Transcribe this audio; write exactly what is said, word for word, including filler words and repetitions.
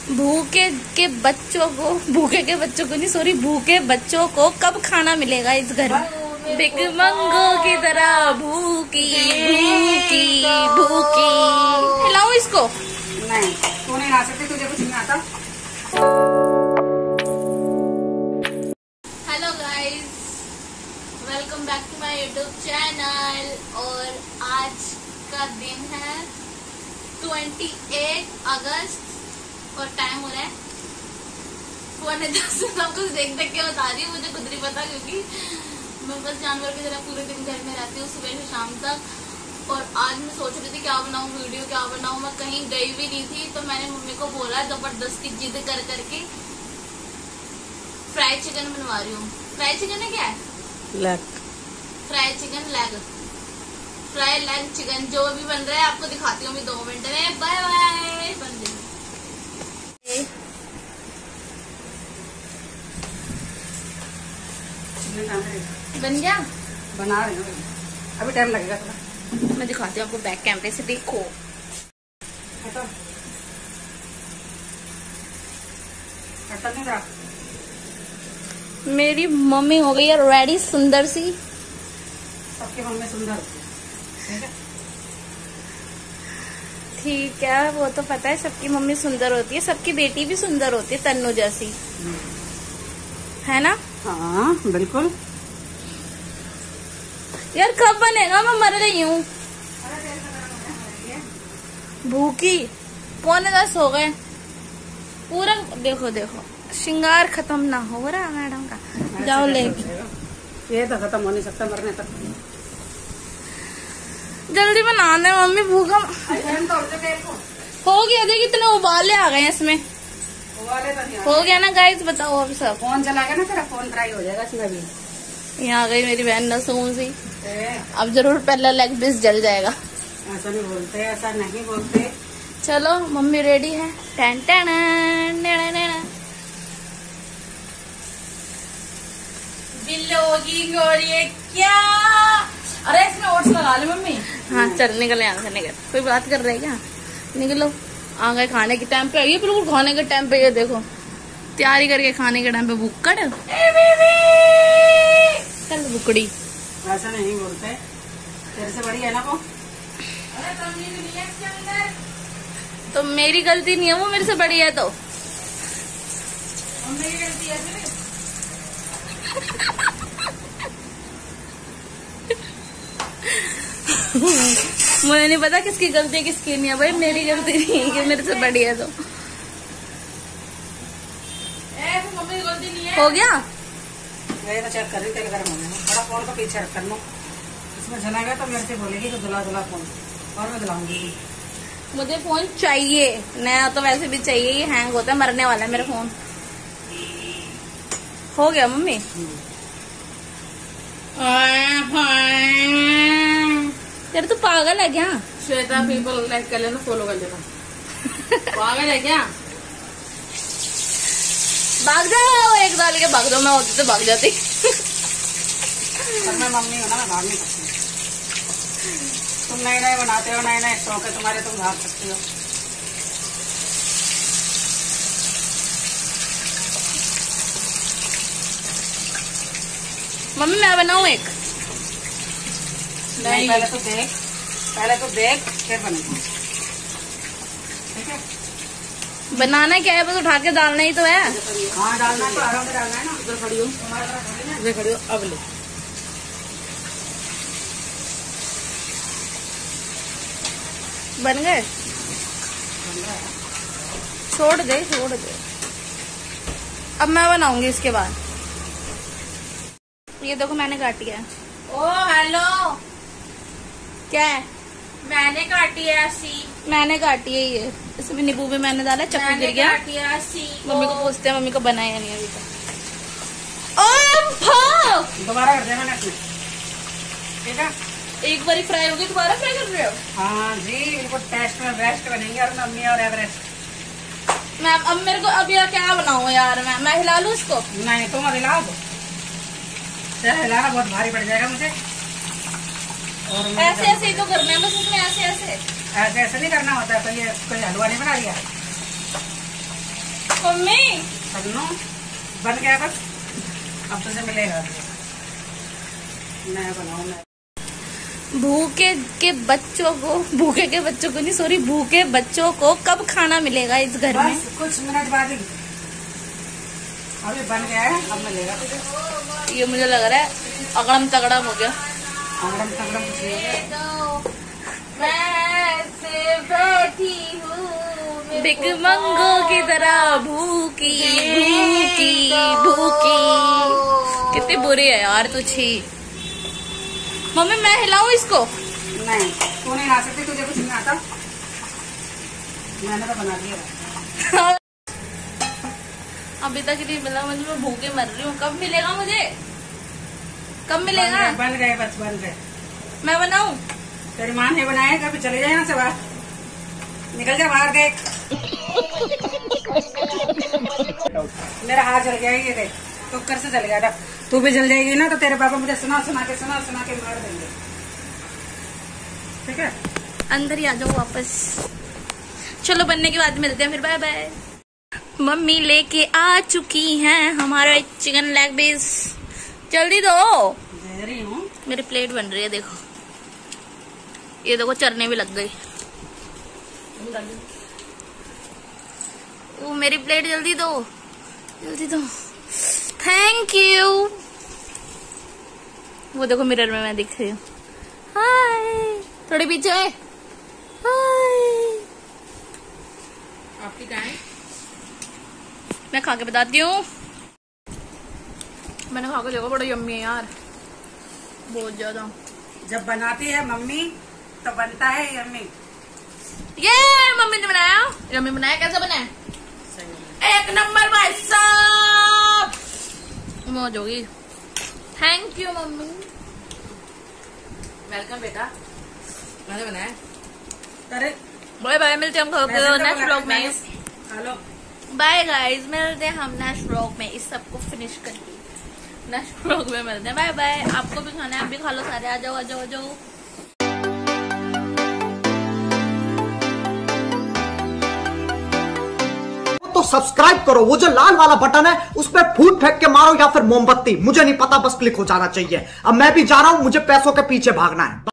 भूखे के बच्चों को भूखे के बच्चों को नहीं सॉरी भूखे बच्चों को कब खाना मिलेगा इस घर में? बिग मंगो की तरह भूखी भूखी भूखी। हिलाऊं इसको? नहीं, तू नहीं ला सकती, तुझे कुछ नहीं आता। Hello guys, welcome back to my YouTube channel. और आज का दिन है अट्ठाईस अगस्त और टाइम हो रहा है पौने दस। सब कुछ देख देख के बता रही हूँ, मुझे खुद नहीं पता क्योंकि मैं बस जानवर की तरह पूरे दिन घर में रहती हूँ सुबह से शाम तक। और आज मैं सोच रही थी क्या बनाऊँ वीडियो, क्या बनाऊँ। मैं कहीं गई भी नहीं थी तो मैंने मम्मी को बोला, जबरदस्ती जिद कर करके फ्राई चिकन बनवा रही हूँ। फ्राई चिकन है क्या है? Leg fry chicken leg fry leg chicken जो भी बन रहा है आपको दिखाती हूँ मैं दो मिनट में। Bye bye. बन गई बन गया, बना रही हूँ, अभी टाइम लगेगा थोड़ा। मैं दिखाती हूँ आपको बैक कैमरे से। देखो हटो, हटो नहीं रहा। मेरी मम्मी हो गई है रेडी सुंदर सी। सबकी मम्मी सुंदर होती है, ठीक है? ठीक है, वो तो पता है सबकी मम्मी सुंदर होती है, सबकी बेटी भी सुंदर होती है तन्नू जैसी, है ना? हाँ बिल्कुल। यार कब बनेगा? मैं मर रही हूँ भूखी। पौने दस हो गए पूरा। देखो देखो श्रृंगार खत्म ना हो रहा मैडम का। जाओ लेके। ये तो खत्म हो नहीं सकता मरने तक। जल्दी बनाने मम्मी, भूखा हो गया। देखिए इतने उबाले आ गए इसमें। हो गया ना गाइस, बताओ अब सब। फोन चला गया ना तेरा, फोन फ्राई हो जाएगा इसमें भी। यहाँ आ गई मेरी बहन नसून सी। अब जरूर पहला लेग पीस जल जाएगा। ऐसा नहीं बोलते, ऐसा नहीं बोलते। चलो मम्मी रेडी है। टन टन टन। बिल्लोगी गोरिये क्या? अरे इसमें ओट्स लगा ले मम्मी। हाँ चल निकले यहाँ से, निकल। कोई बात कर रहे क्या? निकलो, आ गए खाने के टाइम पे। ये बिल्कुल खाने के टाइम पे, ये देखो तैयारी करके खाने के टाइम पे भुक्कड़। चल बुकड़ी। ऐसा नहीं बोलते, तेरे से बड़ी है ना वो। तो मेरी गलती नहीं है, वो मेरे से बड़ी है तो। मेरी गलती है मुझे नहीं पता किसकी गलती है किसकी नहीं है भाई। मेरी गलती नहीं है कि मेरे से बड़ी है तो। ए, तो मम्मी की गलती नहीं है। हो गया? मैं तो चेक कर रही तेल गर्म हो गया। थोड़ा फोन को पीछे रख कर लो, इसमें जलाएगा तो मेरे से बोलेगी तो दुला दुला फोन, और मैं दिलाऊंगी। मुझे फोन चाहिए नया, तो वैसे भी चाहिए। ये हैंग होता है, मरने वाला है मेरा फोन। हो गया मम्मी? यार तू पागल है क्या? श्वेता पीपल लाइक कर लेना, फॉलो कर लेना। पागल है क्या? भाग जाओ, एक डाल के भाग दो। मैं होती तो भाग जाती। और मैं मम्मी हूँ ना, मैं भाग नहीं सकती। तुम नए नए बनाते हो, नए नए शौक है तुम्हारे, तुम भाग सकती हो। मम्मी मैं बनाऊँ एक? नहीं, पहले तो देख, पहले तो देख फिर बनेगा, ठीक है? बनाना क्या है? बस उठा के डालना ही तो है। हाँ डालना है तो आराम से डालना है ना। इधर खड़ी हो, इधर खड़ी हो। अब ले, बन गए? छोड़ दे छोड़ दे। अब मैं बनाऊंगी इसके बाद। ये देखो मैंने काटी है। ओ हेलो, क्या है? मैंने काटी है ऐसी। मैंने काटी है ये। इसमें नींबू भी मैंने डाला, चक्कू गिर गया। मम्मी को पूछते हैं, मम्मी को बनाया नहीं अभी तक। ओ दोबारा कर देना इसमें, ठीक है? एक बार फ्राई होगी, दोबारा फ्राई कर रहे हो? हाँ जी, इनको टेस्ट में बेस्ट बनेंगे और मम्मी और एवरेस्ट। मैं अब मेरे को अब यार क्या बनाऊँ यार? मैं मैं हिला लूँ इसको? नहीं तुम अब हिला दो, हिलाना बहुत भारी पड़ जाएगा मुझे। और ऐसे ऐसे ही तो करना है बस इसमें, ऐसे ऐसे ऐसे ऐसे नहीं करना होता है। कोई कोई हलवा नहीं बना दिया। मम्मी सन्नू बन गया बस, अब तुझे मिलेगा। मैं बनाऊँ मैं। भूखे के बच्चों को, भूखे के बच्चों को नहीं सॉरी, भूखे बच्चों को कब खाना मिलेगा इस घर में? बस कुछ मिनट बाद ही, अभी बन गया है, अब मिलेगा तुझे। ये मुझे लग रहा है अगड़म तगड़म हो गया। अगड़म तगड़म कुछ नहीं है। मैं से बैठी हूँ बिग मंगो की तरह भूखी भूखी भूखी। कितनी बुरी है यार तू, छी। मम्मी मैं हिलाऊं इसको? नहीं, तू नहीं ला सकती, तुझे कुछ नहीं आता, मैंने तो बना दिया। अभी तक नहीं मिला, मतलब मैं भूखे मर रही हूँ। कब मिलेगा मुझे? कब मिलेगा? बन गए बस, बन गए। मैं बनाऊं? तेरी माँ ने बनाया, कभी चले जाए ना से बाहर, निकल जा बाहर, देख मेरा हाथ जल गया, ये देख तो कर से जल गया। तू भी जल जाएगी ना तो तेरे पापा मुझे सुना सुना के सुना सुना के मार देंगे, ठीक है? अंदर ही आ जाओ वापस। चलो बनने के बाद मिलते हैं फिर, बाय बाय। मम्मी लेके आ चुकी हैं हमारा चिकन लेग पीस, जल्दी दो। दे रही हूँ। मेरी प्लेट बन रही है, देखो ये देखो, चरने भी लग गई। वो मेरी प्लेट जल्दी दो, जल्दी दो। Thank you. वो देखो मिरर में मैं दिख रही हूँ। हाय, थोड़ी पीछे। हाय, आपकी कहाँ है? मैं खा के बताती हूँ। मैंने खा के देखा, बड़ा यम्मी है यार, बहुत ज्यादा। जब बनाती है मम्मी तो बनता है यम्मी। ये मम्मी ने बनाया, यम्मी बनाया। कैसे बनाया? एक नंबर भाई साहब, मौज होगी। Thank you mummy. वेलकम बेटा, मैंने बनाया। अरे बाय बाय, मिलते हैं हम नेक्स्ट व्लॉग में। हेलो बाय गाइस, मिलते हैं हम नेक्स्ट व्लॉग में। इस सबको फिनिश करके नेक्स्ट व्लॉग में मिलते हैं। Bye bye. आपको भी खाना है, आप भी खा लो सारे। आ जाओ आ जाओ आ जाओ। तो सब्सक्राइब करो, वो जो लाल वाला बटन है उस पर फूट फेंक के मारो या फिर मोमबत्ती, मुझे नहीं पता, बस क्लिक हो जाना चाहिए। अब मैं भी जा रहा हूं, मुझे पैसों के पीछे भागना है।